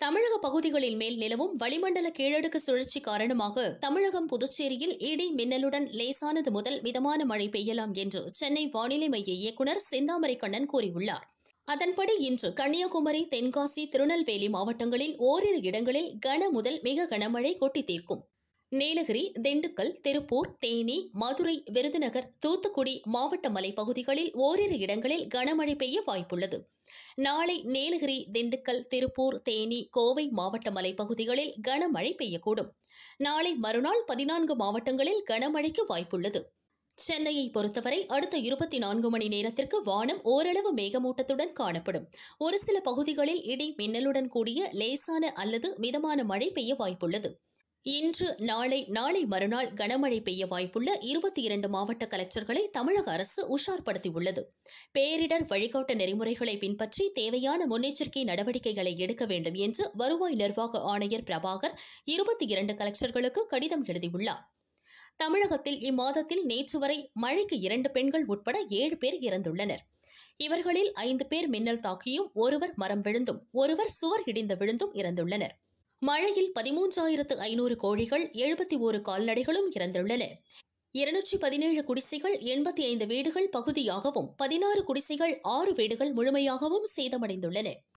தமிழக பகுதிகளின் மேல் நிலவும் வளிமண்டல கீழடுக்கு சுழற்சி காரணமாக தமிழகம் புதுச்சேரியில் இடி மின்னலுடன் லேசானது முதல் மிதமான மழை பெய்யலாம் என்று சென்னை வானிலை மைய இயக்குநர் செந்தாமரை கண்ணன் கூறியுள்ளார். அதன்படி இன்று கன்னியாகுமரி, தென்காசி, திருநெல்வேலி மாவட்டங்களில் ஓரிரு இடங்களில் கன முதல் மிக கனமழை கொட்டி தீர்க்கும். நீலகிரி, திண்டுக்கல், திருப்பூர், தேனி, மதுரை, விருதுநகர், தூத்துக்குடி மாவட்ட மலைப்பகுதிகளில் ஓரிரு இடங்களில் கனமழை பெய்ய வாய்ப்புள்ளது. நாளை நீலகிரி, திண்டுக்கல், திருப்பூர், தேனி, கோவை மாவட்ட மலைப்பகுதிகளில் கனமழை பெய்யக்கூடும். நாளை மறுநாள் 14 மாவட்டங்களில் கனமழைக்கு வாய்ப்புள்ளது. சென்னையை பொறுத்தவரை அடுத்த 24 மணி நேரத்திற்கு வானம் ஓரளவு மேகமூட்டத்துடன் காணப்படும். ஒரு சில பகுதிகளில் இடி மின்னலுடன் கூடிய லேசான அல்லது மிதமான மழை பெய்ய வாய்ப்புள்ளது. இன்று, நாளை மறுநாள் கனமழை பெய்ய வாய்ப்புள்ள 22 மாவட்ட கலெக்டர்களை தமிழக அரசு உஷார்படுத்தியுள்ளது. பேரிடர் வழிகாட்டு நெறிமுறைகளை பின்பற்றி தேவையான முன்னெச்சரிக்கை நடவடிக்கைகளை எடுக்க வேண்டும் என்று வருவாய் நிர்வாக ஆணையர் பிரபாகர் 22 கலெக்டர்களுக்கு கடிதம் எழுதியுள்ளார். தமிழகத்தில் இம்மாதத்தில் நேற்று வரை மழைக்கு 2 பெண்கள் உட்பட 7 பேர் இறந்துள்ளனர். இவர்களில் 5 பேர் மின்னல் தாக்கியும், ஒருவர் மரம் விழுந்தும், ஒருவர் சுவர் இடிந்து விழுந்தும் இறந்துள்ளனர். மழையில் 13,500 கோழிகள், 71 கால்நடைகளும் இறந்துள்ளன. 217 குடிசைகள், 85 வீடுகள் பகுதியாகவும், 16 குடிசைகள், 6 வீடுகள் முழுமையாகவும் சேதமடைந்துள்ளன.